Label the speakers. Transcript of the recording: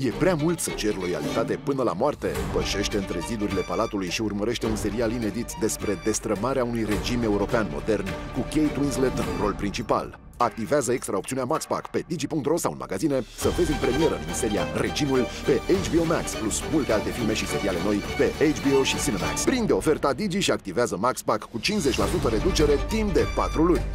Speaker 1: E prea mult să cer loialitate până la moarte? Pășește între zidurile palatului și urmărește un serial inedit despre destrămarea unui regim european modern cu Kate Winslet în rol principal. Activează extra opțiunea MaxPack pe Digi.ro sau în magazine să vezi în premieră miniseria Regimul pe HBO Max, plus multe alte filme și seriale noi pe HBO și Cinemax. Prinde oferta Digi și activează MaxPack cu 50% reducere timp de 4 luni.